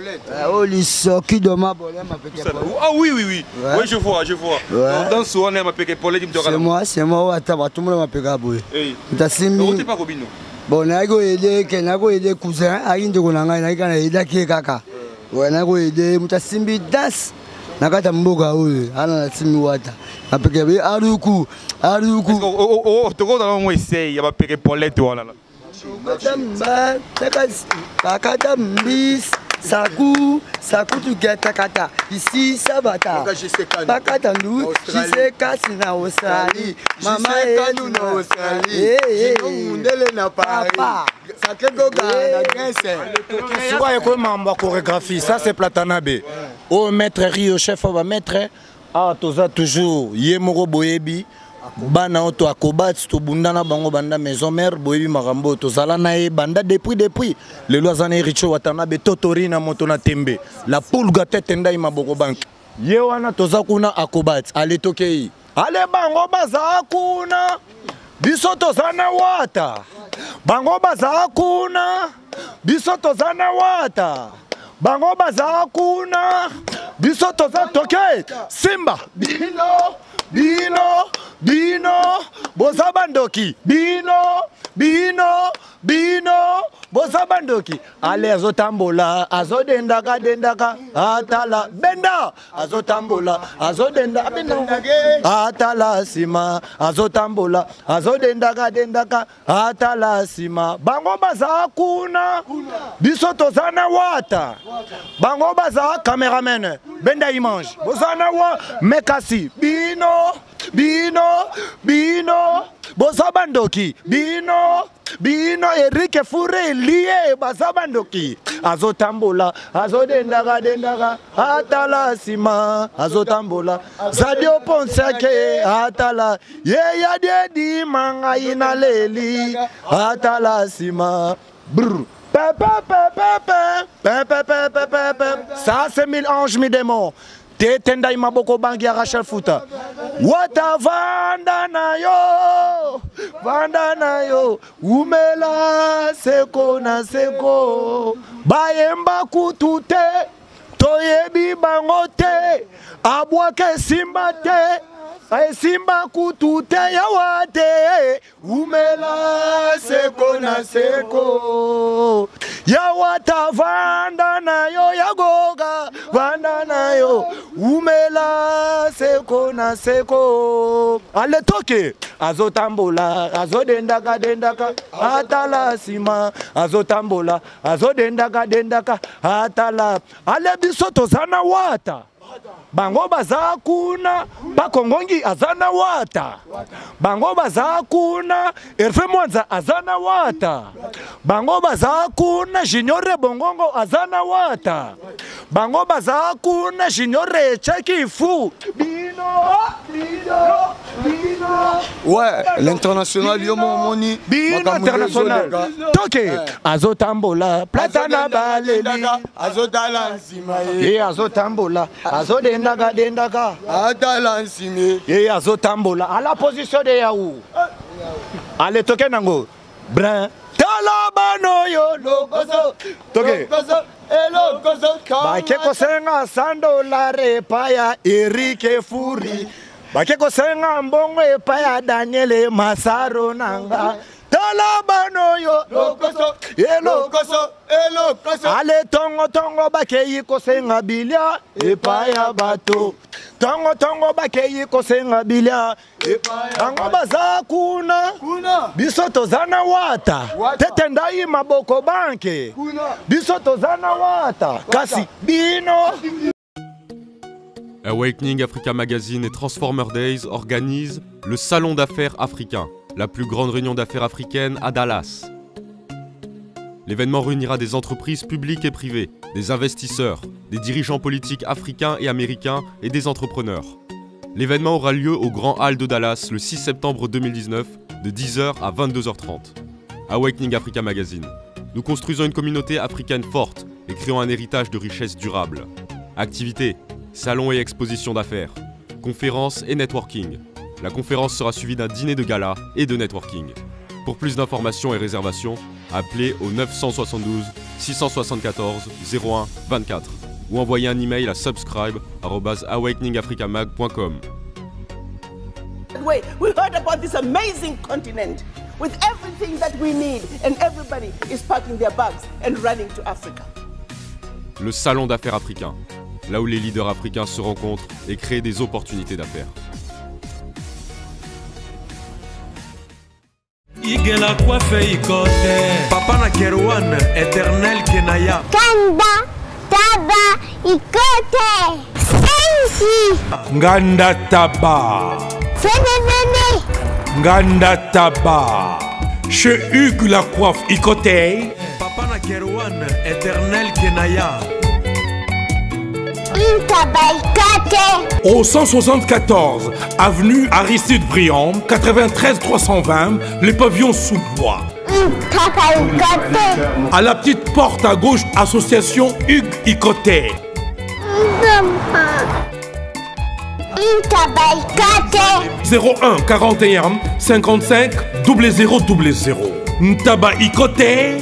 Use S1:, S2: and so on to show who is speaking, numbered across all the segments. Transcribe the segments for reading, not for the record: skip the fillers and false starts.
S1: Oh, les socs de ma bolée, ma petite.
S2: Ah oui, oui, oui. Ouais. Oui, je vois, je vois. Ouais. Dans ce on est ma petite Paulette.
S1: C'est moi, tout le monde m'a payé à bouer.
S2: T'as simili. Tu pas Robino.
S1: Bon, n'a go aider, n'a go aider cousin, a une de Gonanga, n'a qu'à aider qui est caca. Ouais, n'a go aider, m'ta simbi das. N'a qu'à t'amboga, oui, à la simbi wata. A payé Aruku, Aruku.
S2: Oh, tu vois dans mon essai, il y a ma petite Paulette, voilà.
S1: Madame, Takadam bis, Sakou, tu gâtes Takata. Ici, Sabata. Bakatandou, Jise Kassina Australie. Maman est nous en Australie. Nous n'a pas. Sacré Goga, la Grèce.
S3: C'est quoi comment chorégraphie? Ça, c'est Platanabe. Au maître Rio, chef, on va mettre. Ah, toza toujours. Yemoro Boyebi. Bana oto akobat to bundana bango banda maison mère boyebi marambo to zala na e banda depuis le loisane richo watana be totori na moto na tembe la pulga tete ndai maboko bank ye wana toza kuna akobat ale tokei ale bango baza kuna biso toza na wata bango baza kuna biso toza na wata bango baza kuna biso toza tokei simba Bino, Bosabandoki, Bino, Bosabandoki. Allez, azotambola, azodendaka, atala, benda, azotambola, atala sima, azotambola, azodendaka, atala sima. Bango baza kuna, biso tozana wata. Bango baza cameraman, benda image, bozana wa, mekasi, Bino, Bosabandoki, Bino, Eric Fure, lié, Bosabandoki, Azotambola, Azodendaka, Atala Sima, Azotambola, Zadio Ponsake, Atala, Yeya Dedi Manga Inaleli, Atala Sima, Brr. Ça c'est mille anges, mille démons. Tetenda imaboko bangi ya Rachel Futa. Wata vanda na yo, umela seko na seko. Bayemba kutute, toyebi bangote, abwake simba te. Simba kutute ya wate, umela seko na seko. Ya wata vanda na yo, ya goga vanda na yo, umela seko na seko. Ale toke, azotambola, azodendaka, atala sima, azotambola, azodendaka, atala. Ale bisoto zana wata. Bango baza kuna bakongongi azana wata. Bango baza kuna Hervé Mwanza azana wata. Bango baza kuna Junior Bongongo azana wata. Bango baza kuna Junior Cheki Fou. Bino.
S1: Ouais, l'international yomo moni.
S3: Bino international. Toke azotambola platana baleli.
S1: Azotala nsima
S3: ye. Azotambola. Azodendaka.
S1: Atala nsime.
S3: Ye azotambola. À la position de Yaou. Allez toke nango. Brin. Talabano yo lokoso. Toke. Bakeko senga sando la repaya Eric Furi. Bakeko senga mbongo epaya Daniel Masaro nanga. Talabano yo lokoso. Ale tongo bakeyi kosenga bilia epaya bato. Tongo bakeyi kosenga bilia epaya. Bango baza kuna biso tozana wata. Tetendai maboko banke biso tozana wata. Kasi bino.
S4: Awakening Africa Magazine et Transformer Days organisent le Salon d'affaires africain, la plus grande réunion d'affaires africaine à Dallas. L'événement réunira des entreprises publiques et privées, des investisseurs, des dirigeants politiques africains et américains et des entrepreneurs. L'événement aura lieu au Grand Hall de Dallas le 6 septembre 2019 de 10h à 22h30. Awakening Africa Magazine. Nous construisons une communauté africaine forte et créons un héritage de richesse durable. Activités, salons et expositions d'affaires, conférences et networking. La conférence sera suivie d'un dîner de gala et de networking. Pour plus d'informations et réservations, appelez au 972 674 01 24 ou envoyez un email à subscribe@awakeningafricamag.com.
S5: We heard about this amazing continent with everything that we need, and everybody is packing their bags and running to Africa.
S4: Le salon d'affaires africain, là où les leaders africains se rencontrent et créent des opportunités d'affaires.
S6: Igela coiffe ikote Papa na Kerwan, éternel Kenaya
S7: Kanda, Taba, Ikote Sensi
S6: Nganda Taba
S7: Fenenene
S6: Nganda Taba Chez Hugues la coiffe ikote Papa na Kerwan, éternel Kenaya
S7: Au
S6: 174 avenue Aristide Briand, 93 320, les pavillons sous bois. À la petite porte à gauche, association Hugues Ikoté. 01 41 55 0000. Ntaba Ikoté.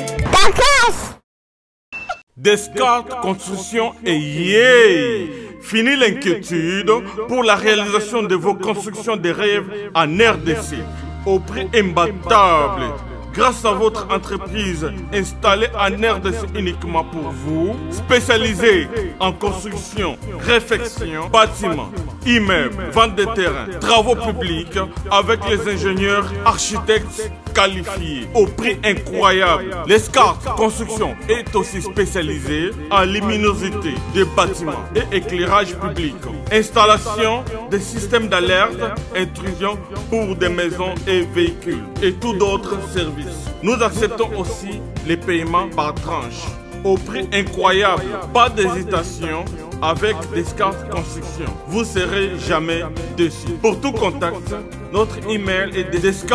S6: Descartes Construction et yeah! Fini l'inquiétude pour la réalisation de vos constructions de rêves en RDC au prix imbattable. Grâce à votre entreprise installée en RDC uniquement pour vous, spécialisée en construction, réfection, bâtiments, immeubles, vente de terrains, travaux publics, avec les ingénieurs architectes qualifiés au prix incroyable. Descartes Construction est aussi spécialisée en luminosité des bâtiments et éclairage public, installation des systèmes d'alerte, intrusion pour des maisons et véhicules et tout d'autres services. Nous acceptons aussi les paiements par tranche au prix incroyable. Pas d'hésitation avec Descartes Construction. Vous ne serez jamais déçus. Pour tout contact, notre email est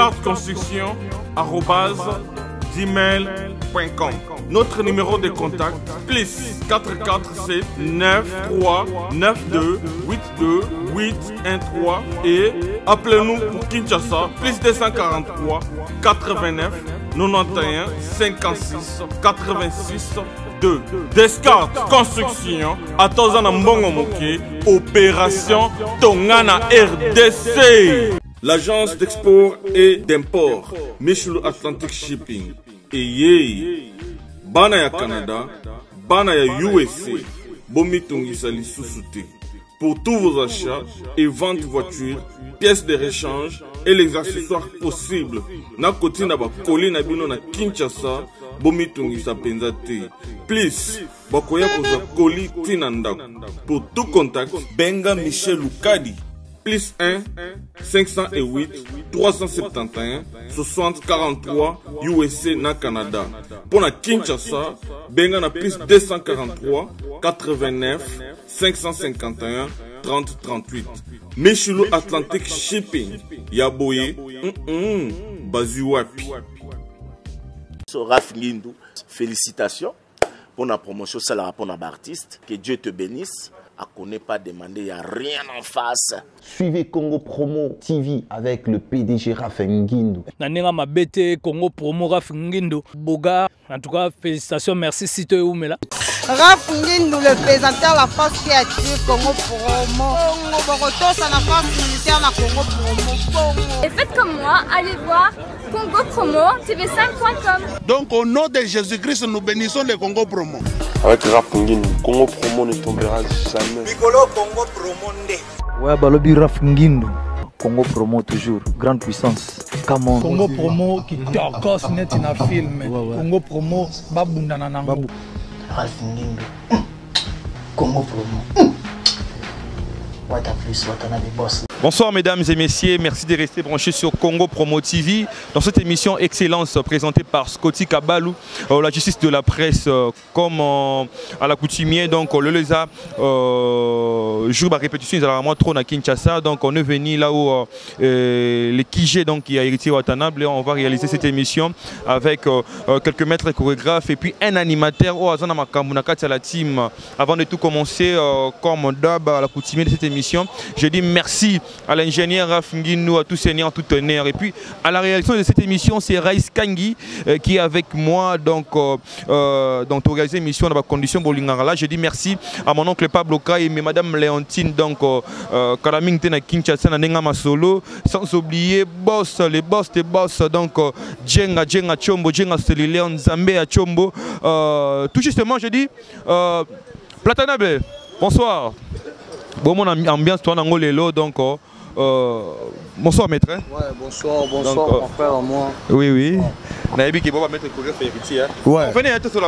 S6: descartesconstruction@gmail.com. Notre numéro de contact, plus 447 93 92 82 813 et appelez-nous pour Kinshasa, plus 243 89 91 56 86 2. Descartes Construction, à Tozana Mbongo Moké, opération Tongana RDC. L'agence d'export et d'import, Michel Atlantic Shipping. Et yé, bana ya Canada, bana ya USA, bomitungisa lisusuté. Pour tous vos achats et ventes de voitures, pièces de rechange et les accessoires possibles. Na koti na ba koli na bino na Kinshasa, bomitungisa penzate. Please, bakoya koza koli tinanda. Pour tout contact, benga Michel Lukadi. Plus 1 508 371 60 43 USA na Canada. Pour la Kinshasa, benga na plus 243 89 551 30 38. Michelo Atlantic Shipping. Yaboye. Bazuapi.
S8: Raf Ngindou, félicitations pour la promotion, c'est la rapport d'artiste. Que Dieu te bénisse. À connaît pas demander, il n'y a rien en face.
S9: Suivez Congo Promo TV avec le PDG Raf Ngindou.
S10: Nanenga Mabete, Congo Promo Raf Ngindou. Boga, en tout cas, félicitations, merci Sito Oumela.
S11: Raf Ngindou, le présentateur de la force créative Congo Promo. Boroto, c'est la force militaire de Congo Promo.
S12: Et faites comme moi, allez voir Congo Promo, tv5.com.
S13: Donc au nom de Jésus-Christ, nous bénissons le Congo Promo.
S14: Avec Raf Ngindou, Congo Promo ne tombera jamais.
S15: Piccolo Congo Promo nde.
S16: Ouais, Balobi Raf Ngindou. Congo Promo toujours, grande puissance. Come on.
S17: Congo Promo qui t'orgosse net in a film. Congo Promo, babunda nanango.
S18: Raf Ngindou. Congo Promo. What a plus, what a boss.
S2: Bonsoir mesdames et messieurs, merci de rester branchés sur Congo Promo TV. Dans cette émission Excellence présentée par Scotty Kabalou, la justice de la presse comme à l'accoutumée. Donc le Leza joue la répétition, ils ont trop à Kinshasa. Donc on est venu là où les Kijé donc qui a hérité Watanabe. On va réaliser cette émission avec quelques maîtres chorégraphes et puis un animateur au Azana Makamunakati à la team. Avant de tout commencer, comme d'hab à l'accoutumée de cette émission, je dis merci à l'ingénieur Raph Nguindou, à tout seigneur, tout honneur. Et puis à la réalisation de cette émission, c'est Raïs Kangi qui est avec moi donc dans organiser l'émission dans les conditions bolingara. Je dis merci à mon oncle Pablo Kay et madame Léontine donc Karaming Tena Kinshasa Nanenga Masolo, sans oublier boss, les boss des boss donc Djenga Chombo, Djenga Stelileon Zambé à Chombo. Tout justement, je dis Platanabe, bonsoir. Bon, mon ambiance, toi, dans le donc. Bonsoir, maître.
S1: Ouais, bonsoir, bonsoir,
S2: donc,
S1: mon frère, moi.
S2: Oui, oui. Naïbi qui va mettre le chorégraphe héritier.
S1: Ouais.
S2: Venez, un peu sur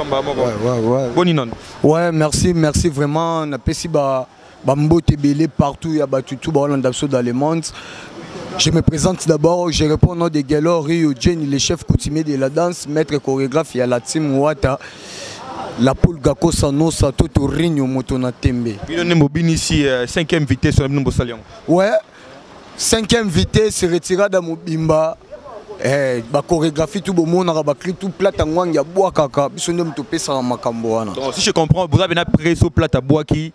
S2: la
S1: Bon, Inon. Ouais, merci vraiment. On a passé Bambo Tébélé partout, il y a battu tout dans le monde. Je me présente d'abord, je réponds au nom de Gelo Rio Jenny, le chef coutumier de la danse, maître chorégraphe, il y a la team Wata, la poule Gako Sanosa, Toto Rigno Motona Tembe.
S2: Il y a une ici, 5e vitesse sur le Nombo Salion.
S1: Ouais, 5e vitesse, retiré dans mon bimba. La chorégraphie, tout le monde a écrit tout plat en wang, il y a bois kaka, puis on a topé ça en makamboana.
S2: Donc si je comprends, vous avez un préso plat à bois qui.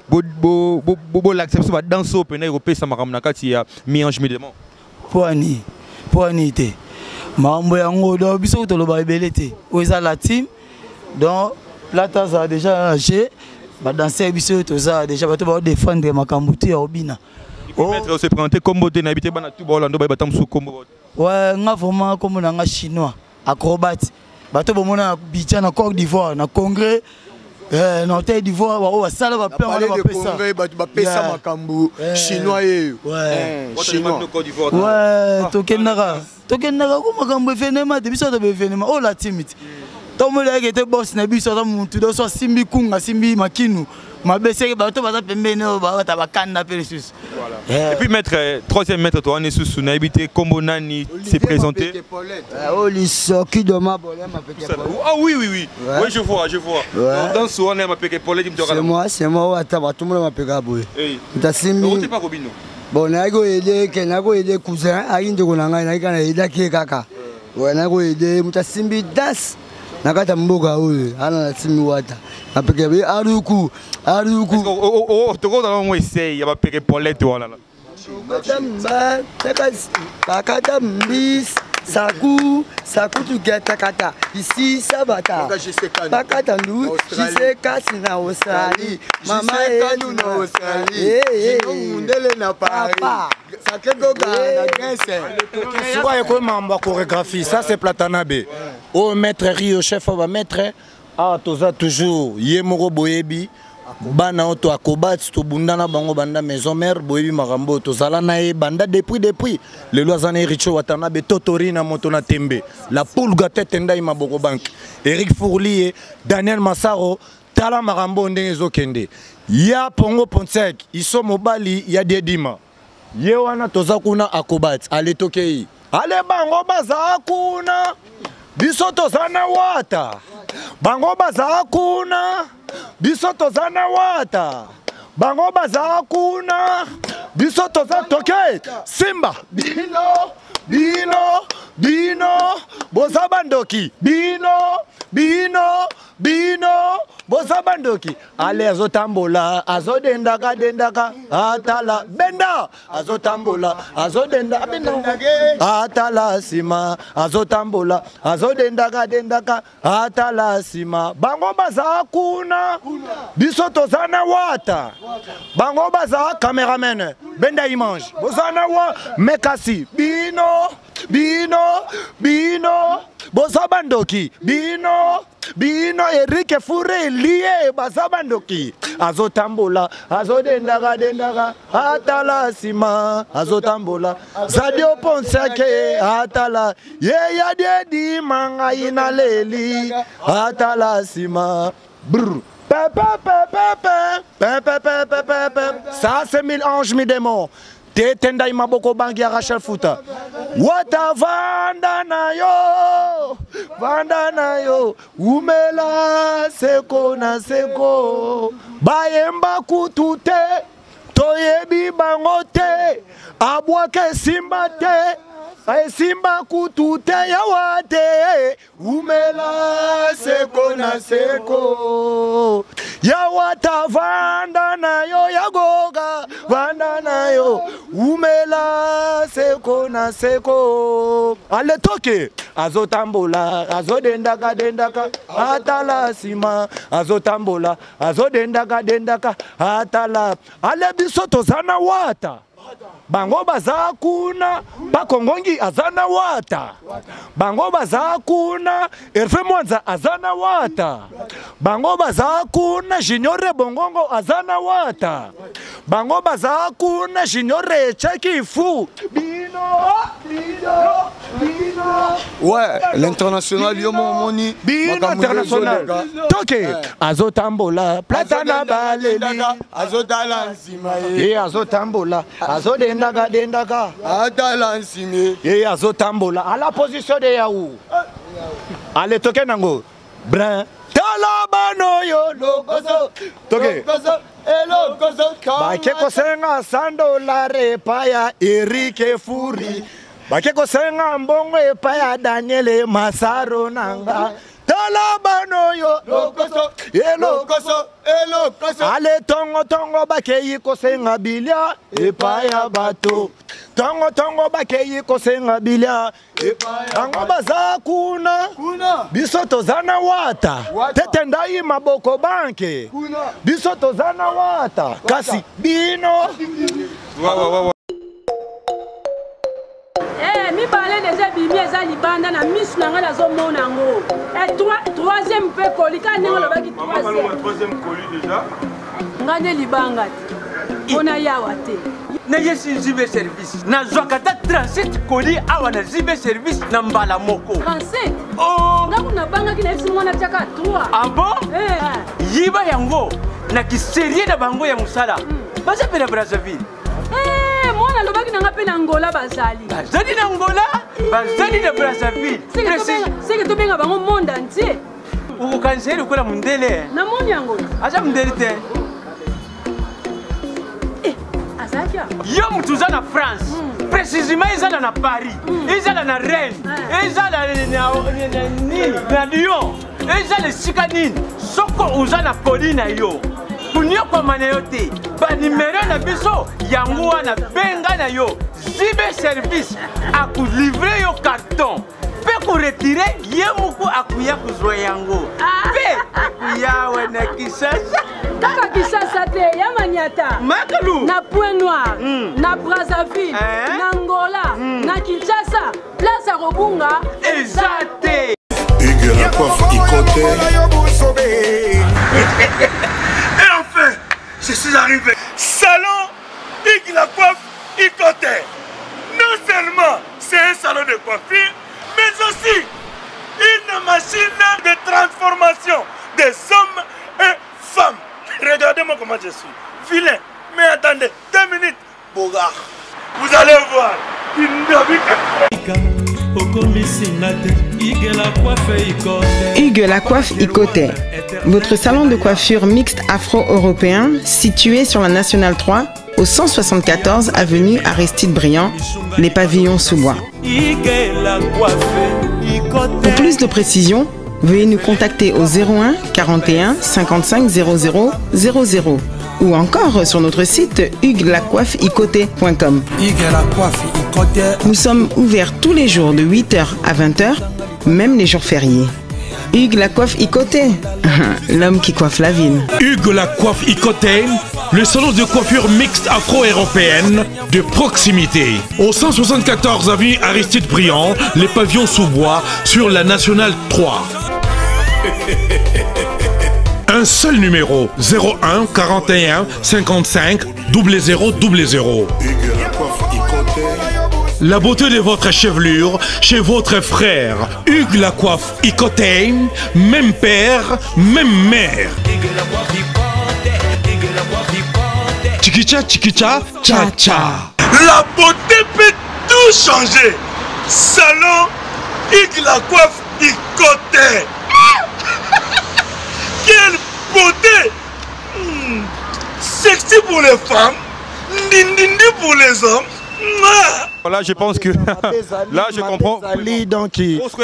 S2: Bobo l'acceptation va danser au pénal européen ça m'a ramené quand il y a mi-ange mi-démon.
S18: Poani te. Mambo yango do biso to lo ba belete. Oza la team. Donc plata ça déjà âgé. Ba danser biso to ça déjà ba to ba défendre makambuti ya obina.
S2: Oh maître se présenter combo te na habité bana tout bolando ba batam sou combo.
S18: Ouais, nga vraiment comme na nga chinois, acrobate. Ba to bomona bicha na Côte d'Ivoire, na Congrès. Non, Côte d'Ivoire, ça va
S1: pesa makambu chinois chinois.
S18: Ouais, tokenaka ko makambu événement de biso de événement. Oh la timide. Tout le monde a été boss na biso ta muntu do so simbi kunga simbi makinu. Ma bese ba to baza pembeni ba ta bakanda peresus.
S2: Et puis maître troisième maître toi on est sous na habité combo nani s'est présenté.
S1: Oh lisoki de ma bolé ma petite.
S2: Ah oui. Oui je vois. Dans ce on est ma petite polé du
S1: C'est moi tout le monde m'appelle boy.
S2: Ta simbi. Pas Robino.
S1: Bon nago aider cousin ainde ko nanga na kana ida ke kaka. Ouais nago aider muta simbi das. Nakata mboga oyo ana na timi wata apeke aruku
S2: toko dans moi essaye ya peke polette wala
S1: madame takata mbis saku tu geta kata ici sabata takata nous jise kasi na Australie mama enu na Australie mundele na Paris sakego na Grèce
S3: soit ko mamba chorégraphie ça c'est Platanabe au maître Rio chef va maître toza toujours yemoro boyebi bana auto akobati to bundana bango banda maison mère boyebi marambo to zala na e banda depuis le loisane Richo Watanabe Totorina Motona Tembe la poule gatete ndai maboko bank Eric Fourlier Daniel Massaro tala marambo ndenge zokende ya Pongo Ponsek iso mobali ya Dedima ye wana toza kuna akobati ale tokei ale bango baza kuna biso tozana wata bango baza kuna biso tozana wata bango baza kuna biso toza toke simba bino boza bandoki bino boza bandoki ale azotambola azodendaka atala benda azotambola azodenda atala sima azotambola azodendaka atala sima bango baza kuna biso tozana wata bango baza cameraman benda image bozana wa mekasi bino boza bandoki bino Eric Fouré lié bazabandoki azotambola azodendaka atala sima azotambola Zadio Ponsake atala ya dedi manga inaleli atala sima brr ça c'est mille anges mi démons Tetenda imaboko bangi ya Rachel Futa Wata vanda na yo Umela seko na seko Bayemba kutute Toyebi bangote Abwake simba te Simba kutute ya wate Umela seko na seko Ya wata vanda na yo Ya goga vanda na yo Lela seko na seko. Ale toke. Azotambola, azodendaka dendaka, atala sima. Azotambola, azodendaka dendaka, atala. Ale biso tozana wata. Bango baza kuna bakongongi azana wata. Bango baza kuna Hervé Mwanza azana wata. Bango baza kuna Junior Bongongo azana wata. Bango baza kuna Junior Cheki Fou. Bino.
S1: Ouais, l'international yomo moni.
S3: Bino international. Toke. Azotambola, platana baleli.
S1: Azotala nsima
S3: ye. Azotambola. Azodendaka dendaka.
S1: Atala nsime.
S3: Ye azotambola. À la position de Yahoo. Allez toke nango. Brin. Talabano yo lokoso. Toke. Lokoso. Bakeko senga $100 paya Eric Furi. Bakeko senga mbongo paya Daniel Masaro nanga. Talabano yo lokoso. Lokoso. Ale tongo bakeyi kosenga bilia epaya bato. Tongo bakeyi kosenga bilia epaya. Tango baza kuna biso tozana wata. Tete ndai maboko banke. Biso tozana wata. Kasi bino.
S2: Wow.
S19: Mi parlais déjà bimi eza libanda na misu nanga nazomona yango. Troisième pe kolika ndenge lobaki
S6: troisième colis déjà.
S19: Ngane libanga ti. Ona yawa te.
S20: Na yesi zibe service. Na zwakata 37 colis awa na zibe service na mbala moko.
S19: 37. Oh, ngaku na banga ki na esi mwana tiaka 3.
S20: Ah bon? Yiba yango na kiserie na bango ya musala. Baza pe na Brazzaville.
S19: Mwana lobaki nanga pe na Angola bazali.
S20: Bazali na Angola, bazali na Brazzaville.
S19: C'est que to benga bango monde entier.
S20: Ukanseri ukola mundele.
S19: Na moni yango.
S20: Acha mundele te.
S19: Azakia.
S20: Yo mutuza na France. Précisément izala na Paris. Izala na Rennes. Izala na Lyon. Izala Sikanine. Soko uza na Colline yo. Kunyoko maneyote. Ba numéro na biso yango wana benga na yo. Zibe service aku livrer yo carton. Pe ko retirer yemuku akuya kuzwa yango. Pe akuya wana Kisasa.
S19: Kaka Kisasa te ya Maniata.
S20: Makalu.
S19: Na Point Noir, na Brazzaville, na Angola, na Kinshasa, place à Robunga
S20: ezate.
S13: Hugues la coiffe Ikote.
S21: Et enfin, je suis arrivé. Salon Hugues la coiffe Ikote. Non seulement c'est un salon de coiffure, mais aussi une machine de transformation des hommes et femmes. Regardez-moi comment je suis. Vilain. Mais attendez, 2 minutes. Bogart. Vous allez voir.
S22: Hugues la coiffe Ikote. Votre salon de coiffure mixte afro-européen situé sur la Nationale 3 au 174 avenue Aristide Briand, les pavillons sous bois. Pour plus de précisions, veuillez nous contacter au 01 41 55 00 00 ou encore sur notre site hugueslacoiffeikote.com. Nous sommes ouverts tous les jours de 8h à 20h, même les jours fériés. Hugues la coiffe Ikote, l'homme qui coiffe la ville.
S21: Hugues la coiffe Ikote, le salon de coiffure mixte afro-européenne de proximité. Au 174 avenue Aristide Briand, les pavillons sous bois sur la Nationale 3. Un seul numéro, 01 41 55 00 00. La beauté de votre chevelure chez votre frère. Hugues la coiffe Ikote, même père, même mère. Chikicha, chikicha, cha cha. La beauté peut tout changer. Salon Hugues la coiffe Ikote. Quelle beauté! Sexy pour les femmes, dindindi pour les hommes.
S2: Voilà, je pense que là je comprends.
S3: Donc,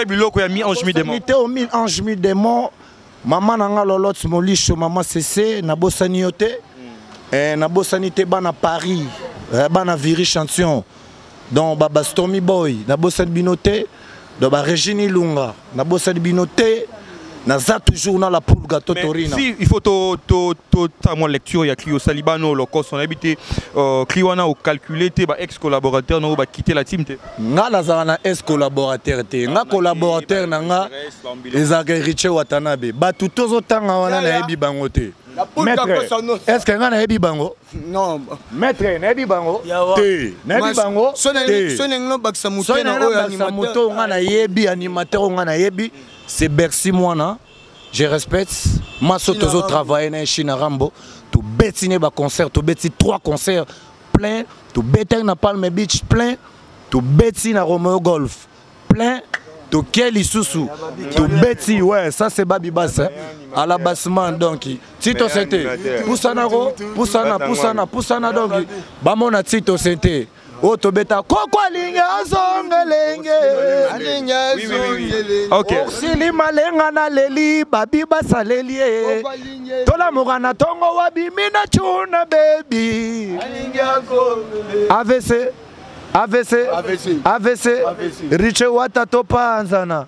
S3: maman nanga lolot molisho maman cc na bosani yote na bosani te bana Paris bana viri chanson donc baba Stormy Boy na bossa binoté donc ba Regine Lunga na bossa binoté na za toujours na la pulga totorina.
S2: Si il faut ta mon lecture ya Clio Salibano le cost on habité Clio na au calculer te ba ex collaborateur no ba quitter la team te.
S3: Nga la za na ex collaborateur te nga collaborateur na nga ezaka Riche Watanabe ba tutozo tanga wana na yebi bango te. Maître, est-ce que nga na yebi bango?
S1: Non.
S3: Maître, na yebi bango? Te. Na yebi bango?
S1: Sonengo baksa muto na oyo animateur.
S3: Nga na yebi animateur nga na yebi. C'est Bercy moi na. Je respecte. Moi sotozo travailler na China Rambo. Tu betine ba concert, tu beti 3 concerts plein, tu beti na Palm Beach plein, tu beti na Romeo Golf plein. Tu quel isusu, tu beti ouais, ça c'est Babi Bass hein. À l'abassement donc. Tito c'était. Poussana donc. Ba mona Tito c'était. Oh to beta koko linga zongelenge.
S2: OK.
S3: Sili malenga na leli Babi Bass lelie. Tola mugana tongo wabi mina chuna baby. AVC Riche Watato Panzana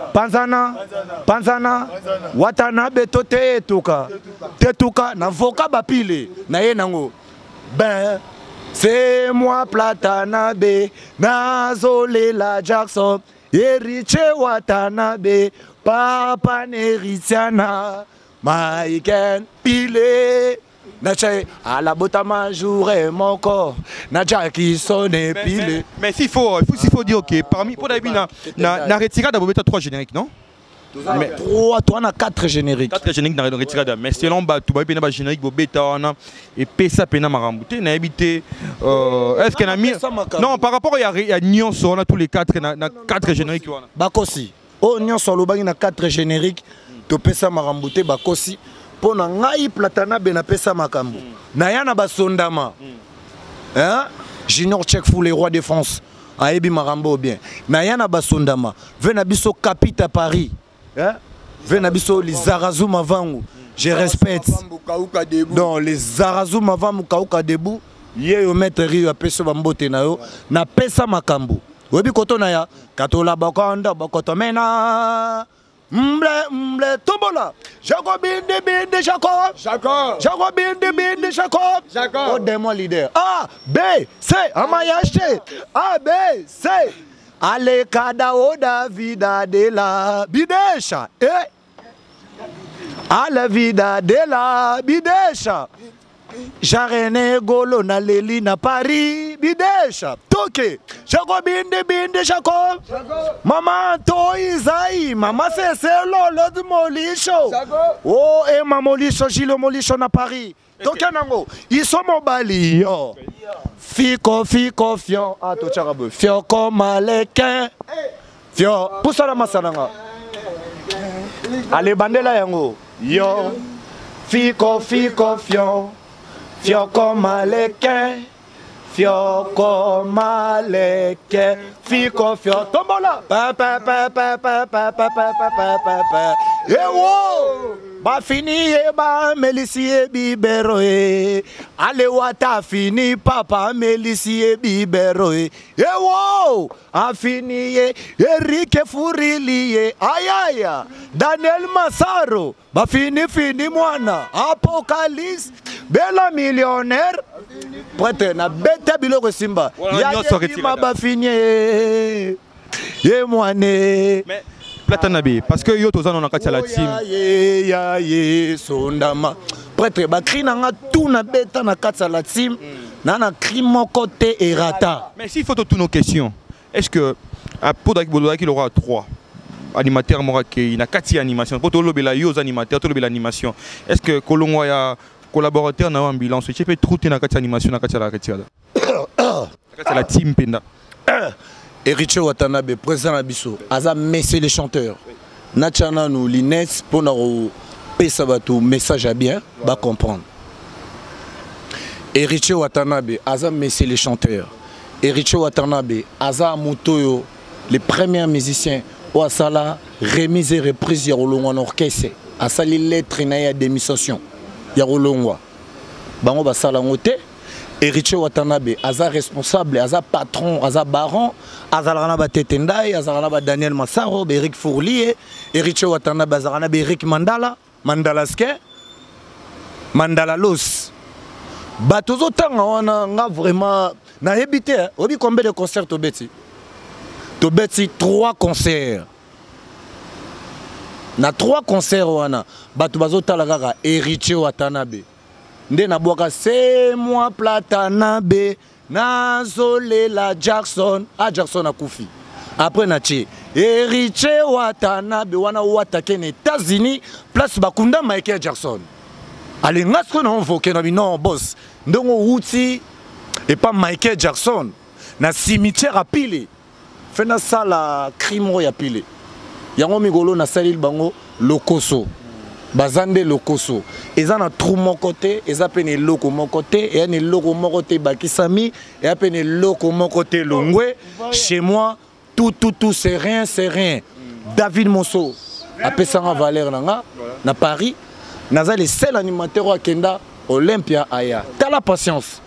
S3: Watanabe to Tetuka na voka bapile na ye nango. Ben c'est moi Platanabe Nazolela Jackson et Riche Watanabe Papa Neritiana Maiken Pile Nacha à la botama jouer mon corps Nacha qui sonne pile.
S2: Mais s'il faut dire OK parmi pour d'habitude na retirade d'abord 3 génériques non?
S3: Mais 3 toi on a 4 génériques.
S2: 4 génériques dans retirade mais selon ba tout ba pena générique bo beta wana et pesa pena marambouté na habité est-ce qu'on a mis non par rapport à nuance on a tous les 4 na 4 génériques wana.
S3: Bakosi. Oh nuance lo bangi na 4 génériques to pesa marambouté bakosi. Pona ngai Platanabe na pesa makambo na yana basondama hein Junior Check Fou les rois de France ayebi marambo bien na yana basondama vena biso Capita Paris hein vena biso les Zarazu Mavangu je respecte donc les Zarazu Mavangu kauka debu ye yo maître rio pesa bambote na yo na pesa makambo webi koto na ya katola bakonda bakotomena Mble tombola Jacob Oh démon leader A B C Amayache A B C Ale kada oda vida de la bidesha Ale vida de la bidesha Jarene golo na leli na Paris bidesha toke Jacob binde Jacob Mama to izai mama c'est lolo de molisho oh et mamolisho Gilo molisho na Paris toke nango iso mobali yo fiko fion ato charabe fio commealekin fio poussa la masananga ale bandela yango yo fiko fion fio commealekin Fioko maleke, fiko fio tombola, pa. Ewo, ba fini e ba melisi e bibero e, ale wata fini papa melisi e bibero e. Ewo, a fini e, Erike Furili e, ayaya, Daniel Masaro, ba fini mwana, Apocalypse, Bella millionnaire. Prête na bête biloko simba ya ma fini ye moine
S2: mais Platanabe parce que yo tozana na kati ya la team
S3: ya sondama prêtre ba cri na nga tout na bête na kati ya la team na cri mon côté errata
S2: mais s'il faut toutes nos questions est-ce que pour Bodoaki il aura 3 animateurs moraki na kati animation pour to lobela yo aux animateurs to lobela animation est-ce que kolongwa ya collaborateur na ambulance tu peux trouver na kati animation na kati la retirada kati la team penda
S3: Riche Watanabe président na biso aza messieurs les chanteurs nachana nous lines pour na pesa bato message à bien ba comprendre Riche Watanabe aza messieurs les chanteurs Riche Watanabe aza mutoyo les premiers musiciens au asala remise et reprise ya rolongo en orchestre asali lettre na ya démission ya rolongwa bango basala ngote Héritier Watanabe, aza responsable, aza patron, aza baron, azalana ba Tetendai, azalana ba Daniel Massaro, Eric Fourlier, Héritier Watanabe, azalana ba Eric Mandala, Mandalaske, Mandalalos. Batozo tanga wana nga vraiment na habité, obi combien de concerts Tobeti? Tobeti 3 concerts. Na 3 concerts wana, bato bazo talaka Héritier Watanabe. Nde na boka c'est moi Platanabe nazole la Jackson Jackson akufi après na chi Héritier Watanabe wana watake na États-Unis place bakunda Michael Jackson allez ngasko na invoquer na non boss ndongo wuti et pas Michael Jackson na cimetière à pile fena sala crime ya pile yango migolo na salil bango lokoso bazande lokoso eza na trou mon côté eza pene loko mon côté et ne loko mon côté bakisami et pene loko mon côté longwe chez moi tout c'est rien David Mosso apesanga valeur nanga na Paris naza le seul animateur à Kenda Olympia aya t'as la patience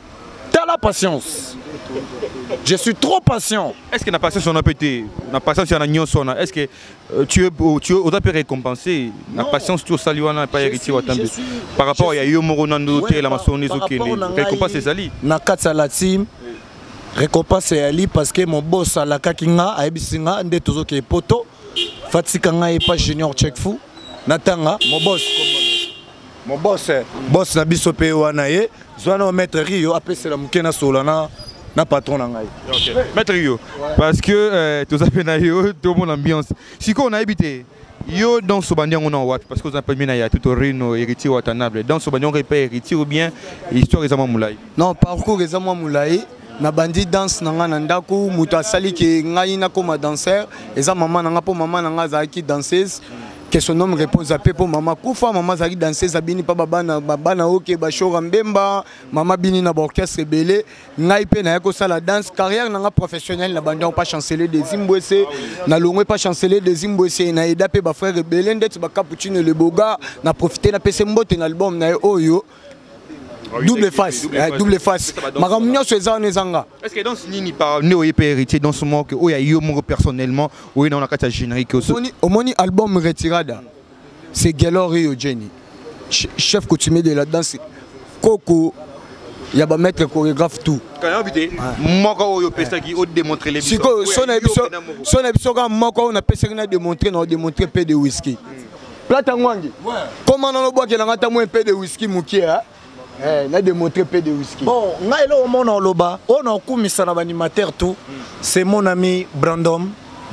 S3: je suis trop patient.
S2: Est-ce que la patience on a pété la patience on a nyonsona est-ce que tu as pu récompenser la patience tu saluana pas Héritier Watanabe par rapport à yo moronando te la masoni zokene récompense c'est ali
S3: na katsa la team récompense c'est ali parce que mon boss à la kakinga aibisinga nde tozoke poto fatika nga et pas junior check fou natanga mon boss na biso pe wana ye zwana maître Rio apesela mukena solana na patron na ngai.
S2: OK. Maître Rio parce que tout ça fait na yo tout mon ambiance. Si qu'on a habité yo dans ce bandian on en wat parce que vous appelez na ya tout Rino Héritier Watanabe dans ce bandian pas héritier ou bien histoire ezama moulai.
S1: Non parcours ezama moulai na bandi danse nanga na ndako muto asali ke ngai na koma danseur eza maman nanga po maman nanga zaki danseuse que son homme repose à peu pour maman Koufa, maman Zari danser Zabini pa babana ok bashora mbemba maman bini na orchestre belé ngaipe na yako sala danse carrière nanga professionnel na bandi on pas chanceler des Zimbabwe na longwe pas chanceler des Zimbabwe na eda pe ba frère belé ndet ba cappuccino le boga na profiter na pese mbote na album na oyo double face makamnyo seza nezanga
S2: est-ce que dans ce nini par néo héritier dans ce moment que oya yo mo personnellement ou dans la carte générique
S1: au moni album retirada c'est Gelori Jenny chef coutumier de la danse Coco ya ba maître chorégraphe tout
S2: quand invité moko yo pesa qui au démontrer les
S1: biso son ebiso ka moko on a pesa na démontrer peu de whisky plata ngwangi comment on boit que la ngata mo peu de whisky mukia n'a démontré peu de whisky.
S3: Bon, ngai lo mona loba, on a kumisa na animateur tout. C'est mon ami Brandom,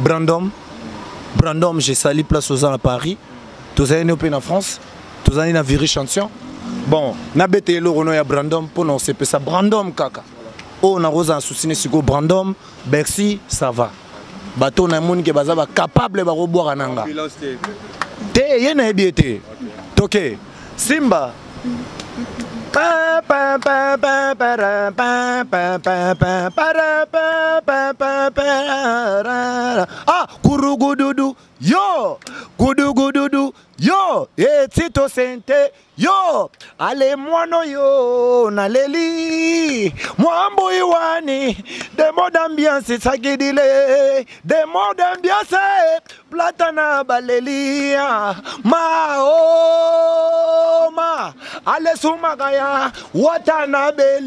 S3: j'ai sali place aux à Paris. Tous années en France, tous années na Viri Chanson. Bon, na bete lo rono ya Brandom pour non c'est ça Brandom kaka. On a rosa souciné siko Brandom, Bercy, ça va. Bateau na monde ke bazaba capable ba reboire ananga. Te yena ebiete. Toke. Simba. Ah, kurugududu, yo, gudugududu, yo, Tito Sente, yo, ale mono yo, naleli, mwambo iwani, de mode ambiance sagidile, de mode ambiance, platana balelia, ma, ale sumagaya, Watanabe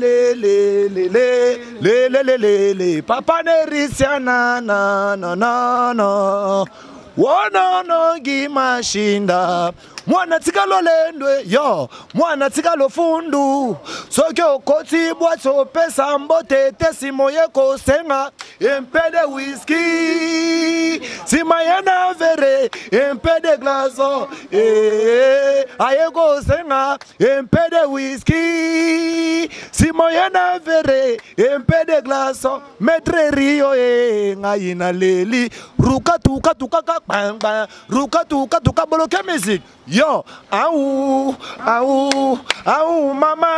S3: le, papa nerisiana na. Wana nongi mashinda mwana tikalo lendwe yo mwana tikalo fundu soki okoti bwato pesa mbote tesimoye kosenga empede whisky simayena vere empede glaso aye kosenga empede whisky simoyena vere empede glaso metre rio ngayina leli ruka tuka bang ruka tuka bloqué musique yo au mama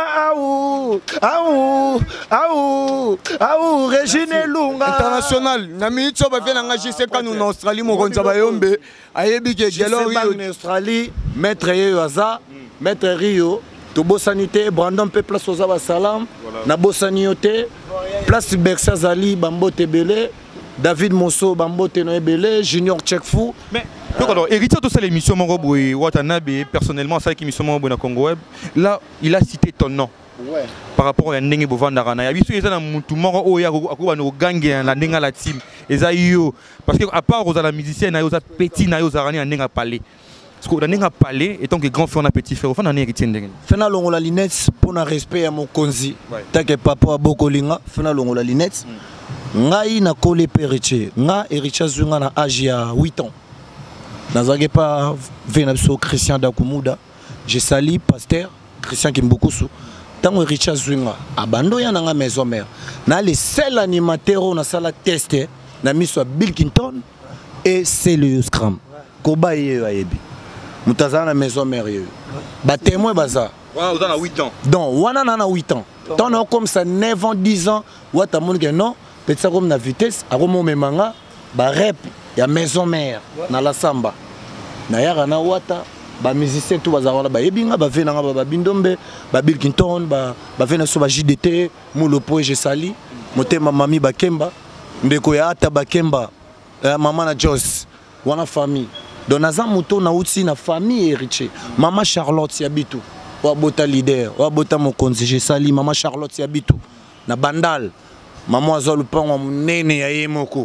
S3: au Regine Lunga
S1: international na minute ba fait na JC kanu na Australie mo konza ba yombe ayebi ke Gelori
S3: en Australie maître Yoza maître Rio To bosanité Brandon pe place aux Salam na bosanité place Bersa Zali Bambote Belé David Mosso Bambote no Belé Junior Tchekfou.
S2: Mais donc alors héritier de cette émission Moroboy Watanabe personnellement ça qui émission Moroboy na Congo Web là il a cité ton nom. Ouais. Par rapport à Ndenge Bovanda na biso eza na mutu moko oya akuba no gange na Ndenga la team eza yo parce que à part aux la musicien na yo za petit na yo za rani Ndenga parler parce que Ndenga parler étant que grand frère na petit frère enfin na héritier Ndenge
S3: fena longola linette pour na respect à mon konzi tant que papa bokolinga fena longola linette ngai na kole héritier nga héritier zunga na âge ya 8 ans nazage pas vena biso Christian Dakumuda je sali pasteur Christian Kimbukusu. Tant que Richard Zwinga, abando ya nanga maison mère. Na les seuls animateurs on a ça la testé, na mis soit Bill Clinton et c'est le Scrum. Koba ye ayebi. Mutaza na maison mère ye. Ba témoin baza.
S2: Ouais, on a 8 ans.
S3: Donc wana na 8 ans. Tant on comme ça 9 ans 10 ans, wata mon que non, peut ça comme na vitesse, a comme memanga, ba rep ya maison mère na la samba. Na yara na wata ba musicien tout bazarona ba yebinga ba venanga ba bindombe ba Bill Clinton ba vena so ba JDT Molopo je sali motema mami bakemba ndeko ya ata bakemba mama na Jos wana famille donc naza moto na uti na famille héritier mama Charlotte ya bitu wa bota leader wa bota mokonzi je sali mama Charlotte ya bitu na bandal mama azolu pango munene ya yemoko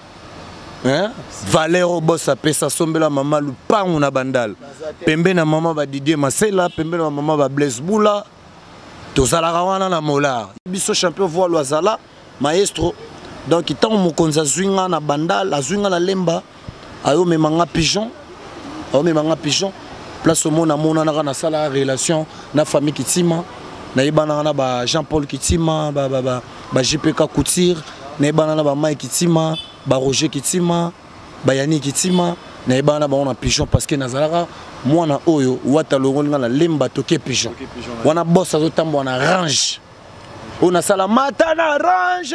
S3: Valero bossa pesa sombela mama lupangu na bandal pembe na mama ba Didier Masela pembe na mama ba Blaise Boula tozala rawana na mola biso champion voile azala maestro donc itango mokonza zwinga na bandal azwinga na lemba ayo memanga pigeon place au mona na sala relation na famille kitima na ibana na ba Jean-Paul Kitima ba JPK Couture na ibana na ba Mike Kitima ba Roger Kitima ba Yani Kitima na ibana ba on pigeon parce que nazalaka mwana oyo wata longolinga na lemba toke pigeon wana boss azotambo wana range on a sala matana range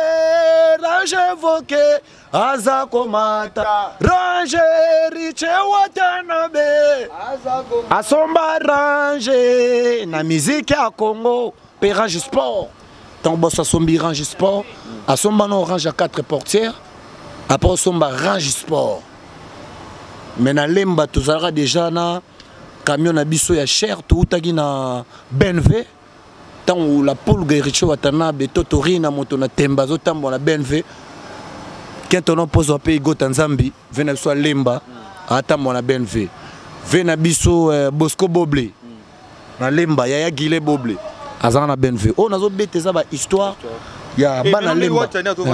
S3: voke azako mata range riche watanabe asomba range na musique ya Congo pe range sport tant boss asombi range sport asomba no range à 4 portières après somba range sport mais na lemba tozalaka déjà na camion na biso ya cher toutaki na BNV tant la poule Richo Watanabe totori na moto na temba zo tambo na BNV quand on pose au pays Gotanzambi vena biso lemba atambo na BNV vena biso Bosco Boblé na lemba ya Gile Boblé azana na BNV on nazo beteza ba histoire ya bana lemba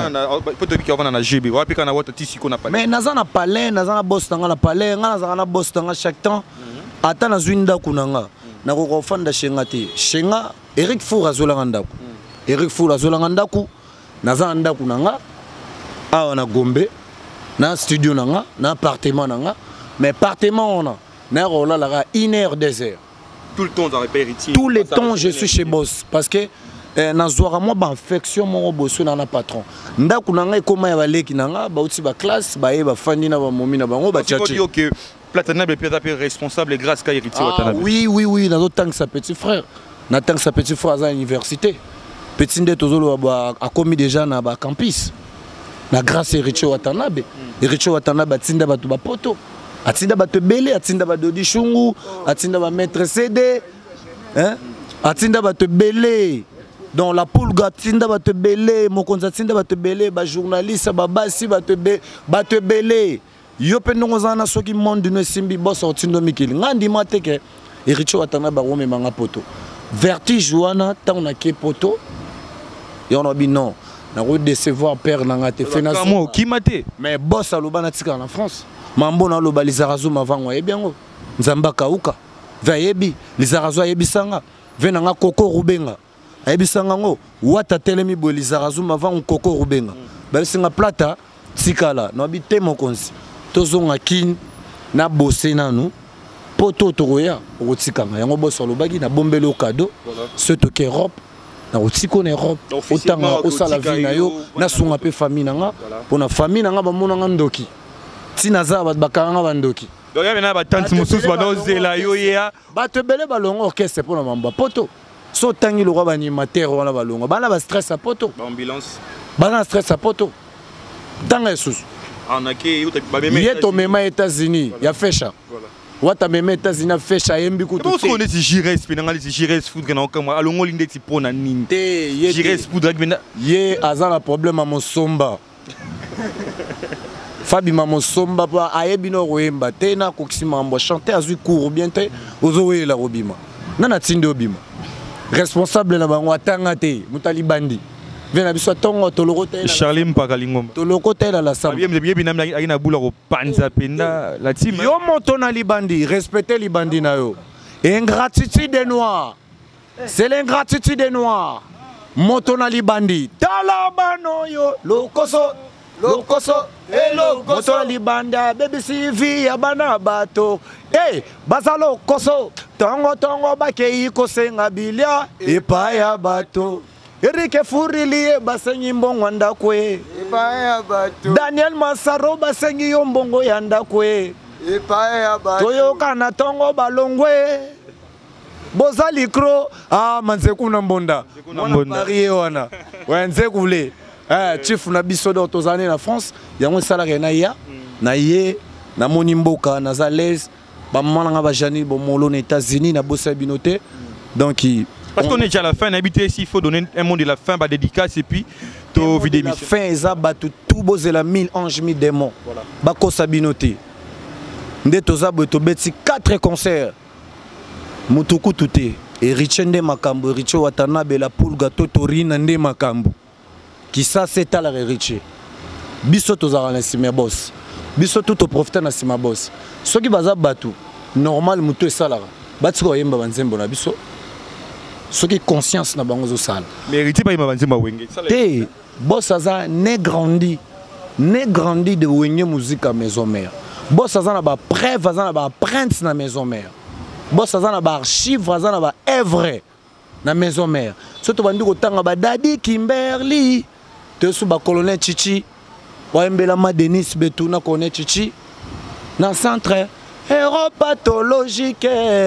S3: mais nazana palais nazana boss tanga na palais nazana boss tanga chaque temps ata na zwinda kunanga na ko fanda shenga te shenga Eric Four azolanga ndaku Eric Four azolanga ndaku nazana ndaku nanga awa na Gombe na studio nanga na appartement nanga mais appartement on a na rola la 1 heure 2 heures
S2: tout le temps dans les héritiers
S3: tous les temps je suis chez boss parce que nazwara moi ba infection mon bosso na patron ndaku nanga ekoma ya baleki nanga ba uti ba classe ba ye ba fandi na ba momi na bango ba tchatchi
S2: OK Platanabe est responsable grâce à héritier Watanabe
S3: oui nazo tank sa petit frère na tank sa petit frère à l'université petit nde tozolo ba a commis déjà na ba campus na grâce héritier Watanabe héritier Watanabe atinda batu ba poto atinda batu belé atinda ba Dodi Shungu atinda ba maître CD atinda batu belé donc la poule gatinda batu belé mokonza tinda batu belé ba journaliste ba basi batu belé yo pe ndongozana soki monde no simbi boss otindo mikili ngandi mateke héritier Watanabe ba wome manga poto vertige wana tant na ke poto yo no bi non na ko décevoir père nanga te fena
S2: mo ki maté
S3: mais boss aloba na tika na France mambo na loba lizarazo mavango yebiango nzamba kauka vayebi lizarazo yebisanga venanga koko rubenga ayebisanga ngo wata telemi bo lizarazo mavango koko rubenga ba singa plata tikala no bi te mokonzi tozonga kin na bosse nanu poto tokoya otikanga yango boss alobaki na bombelo cadeau ce toke Europe na otiko na Europe otanga osala vie na yo na sunga pe famille nanga pona famille nanga ba monanga ndoki tina za ba bakanga ba ndoki
S2: Donc il y a tante mosusu banozela yo ya
S3: bato belé balongo orchestre pour mamba poto. So tangi le roi animateur wana balongo. Bana ba stress à poto.
S2: Ambulance.
S3: Bana stress à poto. Tanga sous.
S2: Anake yo ba meme.
S3: Yeto mema États-Unis, ya fesha. Voilà. Wata meme États-Unis fesha yembi ko
S2: tout. Parce qu'on est Jires penanga les Jires foudre na okama alongo linde ti pona nini. Jires foudre bena.
S3: Ye azala problème à Mosomba. Fabi Mamosomba pa ayebi no roemba te na kokisima mbo chanter azui court bien te ozowe la robima. Nana tinde obima. Responsable na bango atanga te mutali bandi. Vena biso tongo toloko te.
S2: Charlie Mpaka Lingomba.
S3: Toloko te la samba.
S2: Yebi na na bula ko panza penda la team.
S3: Yo moto na libandi, respectez libandi na yo. Ingratitude des noirs. C'est l'ingratitude des noirs. Moto na libandi. Talabano yo lokoso. Lokoso, hello, moto libanda, baby CV, abana bato. Hey, bazalo koso, tongo bakei kosenga bilia, epa ya bato. Erike Furili basengi mbongo anda kwe, epa ya bato. Daniel Masaro basengi yombongo yanda kwe, epa ya bato. Toyoka na tongo balongwe. Bozali kro, manzeku na mbonda. Marie wana. Wenzeku le. Chief na biso do tozane na France yango salarié na ya na ye na monimboka na zalez ba mama nga ba jani bo molo na États-Unis na bossa binoté donc
S2: parce qu'on est déjà à la fin on habité ici il faut donner un mot de la fin ba dédicace et puis to vidéo
S3: la fin eza ba tout bozela 1000 anges 1000 démons ba ko sabinoté nde tozabo to beti 4 concerts mutuku tuté et Richende Makambo Richo Watanabe la Pulga Totorina nde Makambo qui ça c'est à la riche biso tozara na sima boss biso tout profiter na sima boss soki baza batu normal muto esalara batiko yemba banzembo na biso soki conscience na bango zo sala
S2: mérité ba yemba banzembo wenge
S3: te boss aza né grandi de wenge musique à maison mère boss aza na ba preuve aza na ba prince na maison mère boss aza na ba archive aza na ba œuvre na maison mère surtout bandi ko tanga ba Daddy Kimberly te sous ba colonel Chichi Wembela ma Denis Betuna connaît Chichi dans centre aéropathologique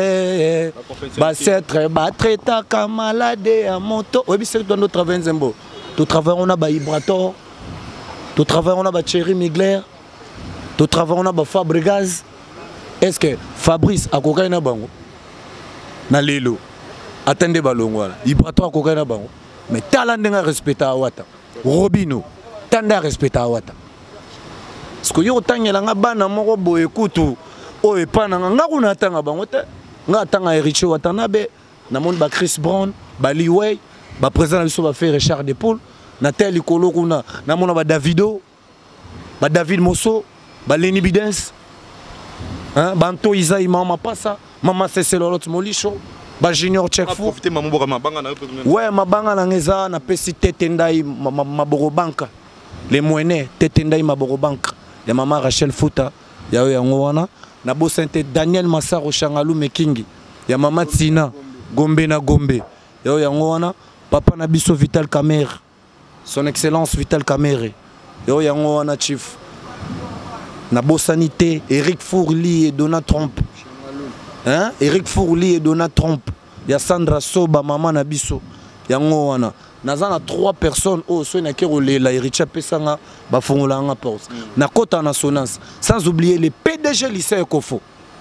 S3: ba c'est ba traita comme malade à moto oui c'est dans notre travail Zembo tu travailles on a ba Ibrator tu travailles on a ba Thierry Migler tu travailles on a ba Fabregas est-ce que Fabrice akoka na bango na lelo attendez balongo wala Ibrator akoka na bango mais talent ndenga respecta awata Robino tanda respecta awata parce que yo tangela nga bana moko boye kutu o epana nga kuna tanga bango te nga tanga Ericho Watanabe na monde ba Chris Brown ba Liway ba président biso ba faire Richard Depoul na tel ikolo kuna na mona ba Davido ba David Mosso ba Lenny Bidens hein banto Isaï mama passa mama c'est l'autre molicho ba Junior Checkfou ouais mabanga na ngeza na pesi tetendai maboro banka les moyens tetendai maboro banka ya mama Rachel Fouta ya yango wana na bosente Daniel Massaro Changalou Mekingi ya mama Tina Gombe na Gombe ya yango wana papa na biso Vital Kamer son excellence Vital Kamere ya yango wana chief na bosanité Eric Fourli et Donald Trump hein Eric Fourli et Donald Trump ya Sandra Soba maman na biso yango wana nazana 3 personnes au so na kero la Ericha pesanga ba fongola nga pause na kota na sonance sans oublier les PDG lycée Ekofo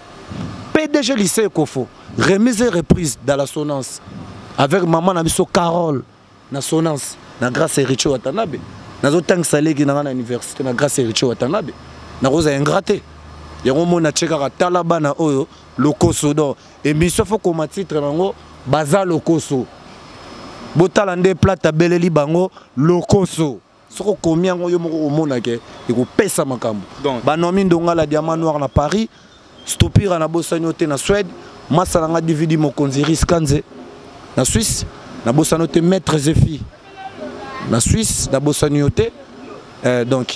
S3: PDG lycée Ekofo remise et reprise dans la sonance avec maman na biso Carole na sonance na grâce Ericho Watanabe nazo tang salegi na université na grâce Ericho Watanabe na rosa ingraté yango mona cheka talaba na oyo lokoso do et mission faut comme titre nango baza lokoso botala nde plata beleli bango lokoso soko combien yo moko omona ke eko pesa makambo banomi ndonga la diamant noir na Paris stopira na bosanote na Suède masala nga DVD mokonzi riskanze na Suisse na bosanote maître Zefi na Suisse na bosanote donc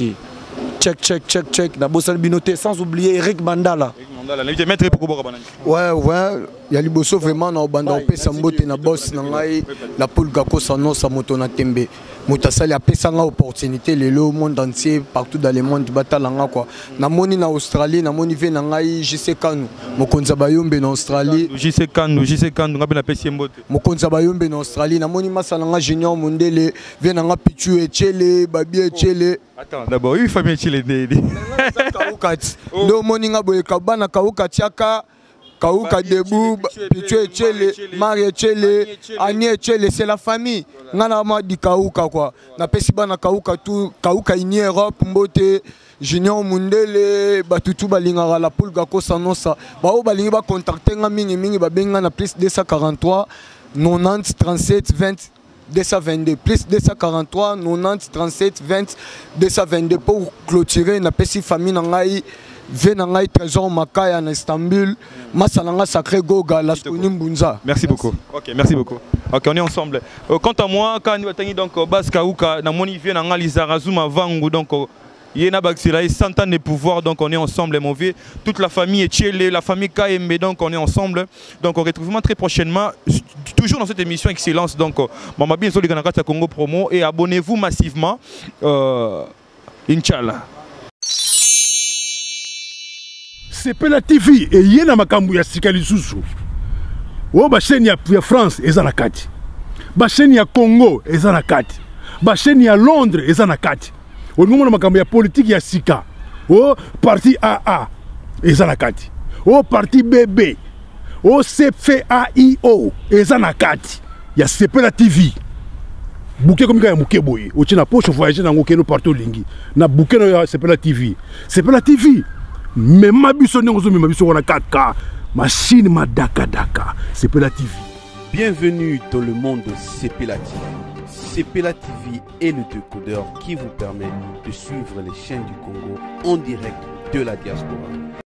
S3: check na bosan binoté sans oublier Eric Mandala
S1: ouais ya liboso vraiment na banda pesa mbote na boss na ngai la Pulga ko sanosa moto na tembe
S3: Moutassali a payé une opportunité le monde entier, partout dans le monde, batalanga quoi. Namoni na Australie, namoni ve na ngai JC Kanu, mokonza bayombe na Australie.
S2: JC Kanu, ngapena pesi mbote.
S3: Mokonza bayombe na Australie, namoni masalanga Junior Mundele, ve na nga Pichu Echele, Babi Echele.
S2: Attends, d'abord, une famille Echele de.
S3: Ndo moni nga boye kabana Kaukati aka Kauka Debout, Pichu Echele, Marie Echele, Annie Echele, c'est la famille. Ngana ma di Kauka quoi. Na pesi bana Kauka tout, Kauka ini Europe mbote. Junior Mundele, batutu balinga la poule gako sanosa. Ba o balingi ba contacter nga mingi ba benga na plus 243 90 37 20 222 plus 243 90 37 20 222 pour clôturer na pesi famille na ngai. Venangai Trésor Makaya en Istanbul, Masalanga Sacré Goga, la Mbunza.
S2: Merci beaucoup. Ok, merci beaucoup. Ok, on est ensemble. Quant à moi, quand nous avons donc Bas Kauka, na moni vient en Alizarazouma Vangu, donc Yena Baxila et 100 ans de pouvoir, donc on est ensemble, mauvais. Toute la famille est Tchélé, la famille KMB, donc on est ensemble. Donc on retrouve très prochainement, toujours dans cette émission Excellence. Donc, Mama bien Zoli Ganakata Congo Promo et abonnez-vous massivement. Inch'Allah.
S4: Sepela TV et yena makambu ya sikali susu. O ba chaîne ya France eza na kati. Ba chaîne ya Congo eza na kati. Ba chaîne ya Londres eza na kati. O ngomona makambu ya politique ya sika. O parti AA eza na kati. O parti BB. O CFAIO eza na kati. Ya Sepela TV. Bouquet comme ya muke boye. O tina poche voyager na ngokeno partout lingi. Na bouquet na Sepela TV. Sepela TV. Mais ma biso n'engozo mais ma biso on a 4K machine ma daka Sepela TV.
S5: Bienvenue dans le monde de Sepela TV. Sepela TV est le décodeur qui vous permet de suivre les chaînes du Congo en direct de la diaspora.